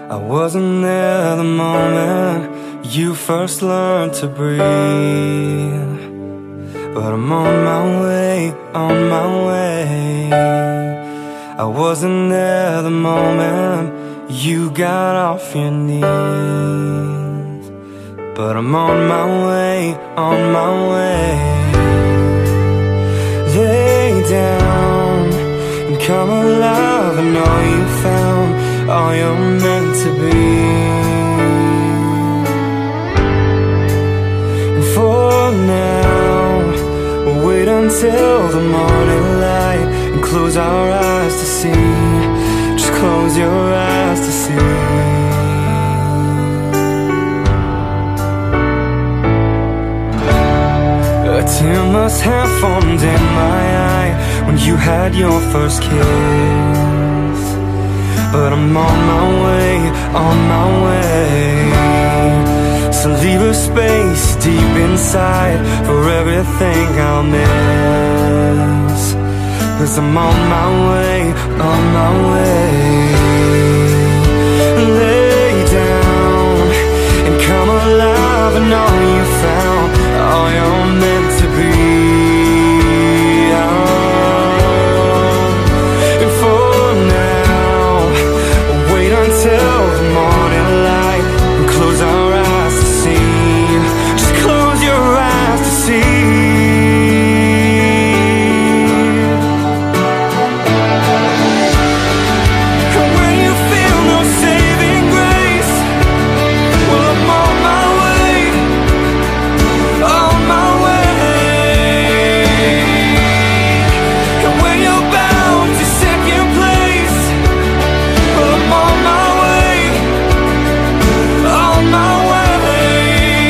I wasn't there the moment you first learned to breathe, but I'm on my way, on my way. I wasn't there the moment you got off your knees, but I'm on my way, on my way. Lay down and come alive. I know you found all you're meant to be. And for now, we'll wait until the morning light and close our eyes to see. Just close your eyes to see. A tear must have formed in my eye when you had your first kiss, but I'm on my way, on my way. So leave a space deep inside for everything I'll miss, 'cause I'm on my way, on my way. Lay down and come alive. I know you found all you're meant to be. And for now, we'll wait until the morning light and close our eyes to see. Just close your eyes to see. And when you feel no saving grace, well, I'm on my way, on my way. And when you're bound to second place, well, I'm on my way, on my way.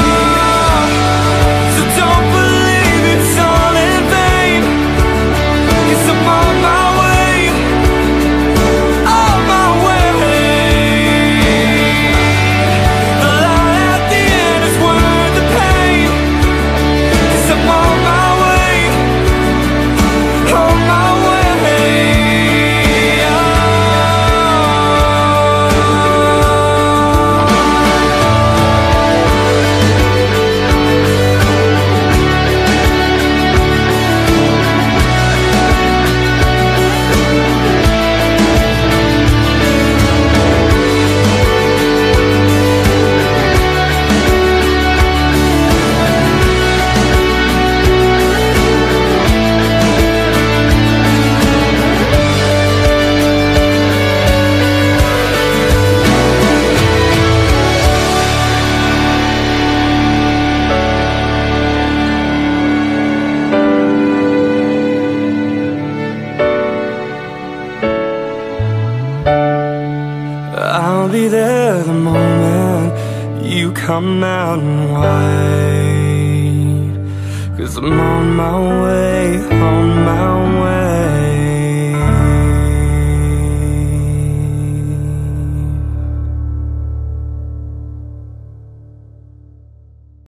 So don't believe it's all in vain, 'cause I'm on my way, on my way. The light at the end is worth the pain, 'cause I'm on my way, on my way. I'll be there the moment you come out and wait, 'cause I'm on my way, on my way.